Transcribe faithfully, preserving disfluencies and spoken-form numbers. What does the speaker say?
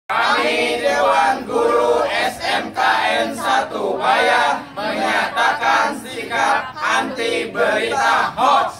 Kami Dewan Guru S M K N satu Bayah menyatakan sikap anti berita hoax.